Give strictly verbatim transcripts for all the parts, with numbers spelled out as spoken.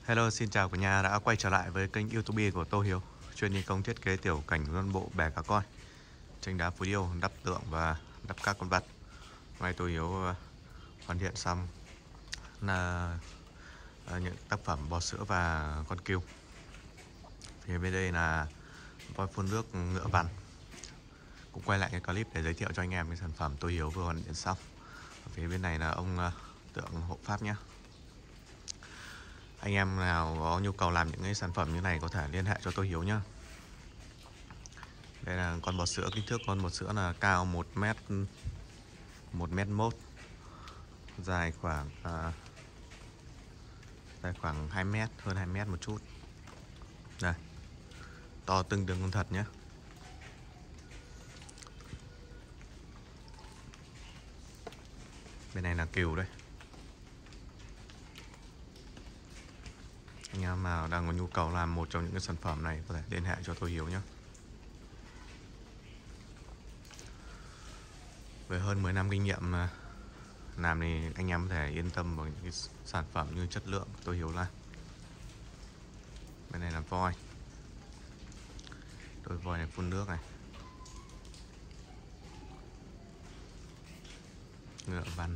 Hello, xin chào cả nhà đã quay trở lại với kênh YouTube của Tô Hiếu, chuyên thi công thiết kế tiểu cảnh luân bộ bè cá coi, tranh đá phù điêu, đắp tượng và đắp các con vật. Hôm nay Tô Hiếu hoàn thiện xong là những tác phẩm bò sữa và con cừu. Phía bên đây là voi phun nước ngựa vằn. Cũng quay lại cái clip để giới thiệu cho anh em cái sản phẩm Tô Hiếu vừa hoàn thiện xong. Ở phía bên này là ông tượng hộ pháp nhé. Anh em nào có nhu cầu làm những cái sản phẩm như này có thể liên hệ cho Tô Hiếu nhá. Đây là con bò sữa, kích thước con bò sữa là cao một mét một mét mốt, dài khoảng à, dài khoảng hai mét, hơn hai mét một chút. Đây, to tương đương con thật nhé. Bên này là cừu đây. Anh em nào đang có nhu cầu làm một trong những cái sản phẩm này có thể liên hệ cho Tô Hiếu nhé. Với hơn mười năm kinh nghiệm làm thì anh em có thể yên tâm vào những cái sản phẩm như chất lượng Tô Hiếu làm. Bên này là voi. Đôi voi này phun nước này. Ngựa vằn.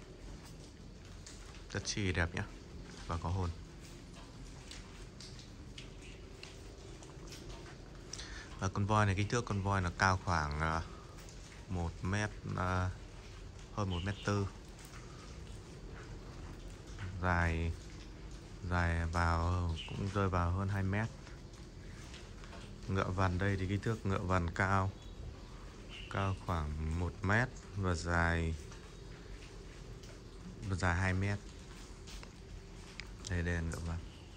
Rất chi đẹp nhé. Và có hồn. Và con voi này, kích thước con voi là cao khoảng một mét, hơn một mét tư, dài dài vào cũng rơi vào hơn hai mét. Ngựa vằn đây thì kích thước ngựa vằn cao cao khoảng một mét và dài và dài hai mét. Đây đây là ngựa vằn.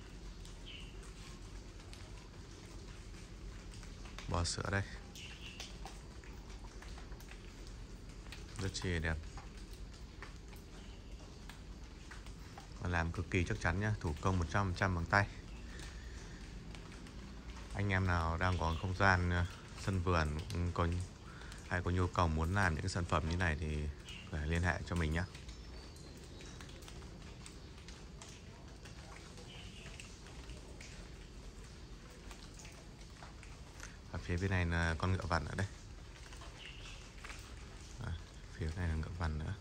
Bò sữa đây. Rất chi đẹp. Và làm cực kỳ chắc chắn nhá, thủ công một trăm phần trăm bằng tay. Anh em nào đang có không gian sân vườn có hay có nhu cầu muốn làm những cái sản phẩm như này thì phải liên hệ cho mình nhé. Ở phía bên này là con ngựa vằn ở đây. À, phía này là ngựa vằn nữa.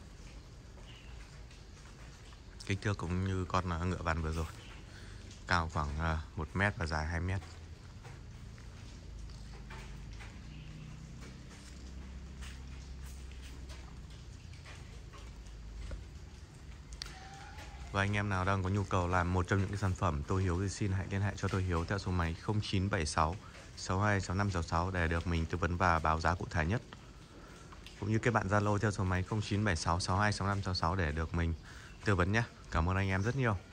Kích thước cũng như con ngựa vằn vừa rồi, cao khoảng một mét và dài hai mét. Và anh em nào đang có nhu cầu làm một trong những cái sản phẩm Tô Hiếu thì xin hãy liên hệ cho Tô Hiếu theo số máy không chín bảy sáu sáu hai sáu năm sáu sáu để được mình tư vấn và báo giá cụ thể nhất. Cũng như các bạn Zalo theo số máy không chín bảy sáu sáu hai sáu năm sáu sáu để được mình tư vấn nhé. Cảm ơn anh em rất nhiều.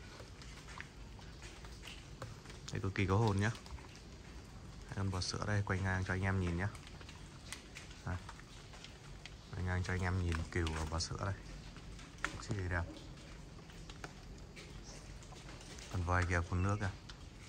Đây cực kỳ có hồn nhé. Con bò sữa đây, quay ngang cho anh em nhìn nhé. Đây. Quay ngang cho anh em nhìn cừu và bò sữa đây. Rất là đẹp. Con voi kia phun nước à.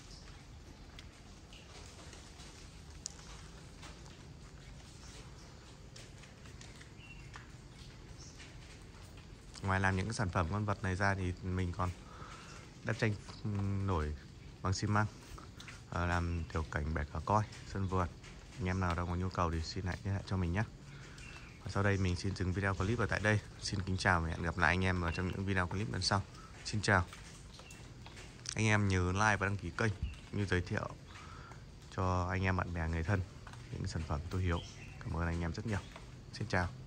Ngoài làm những cái sản phẩm con vật này ra thì mình còn đắp tranh nổi bằng xi măng, làm tiểu cảnh bè cá coi, sân vườn. Anh em nào đang có nhu cầu thì xin hãy liên hệ cho mình nhé. Và sau đây mình xin dừng video clip ở tại đây. Xin kính chào và hẹn gặp lại anh em ở trong những video clip lần sau. Xin chào. Anh em nhớ like và đăng ký kênh như giới thiệu cho anh em bạn bè người thân những sản phẩm Tô Hiếu. Cảm ơn anh em rất nhiều. Xin chào.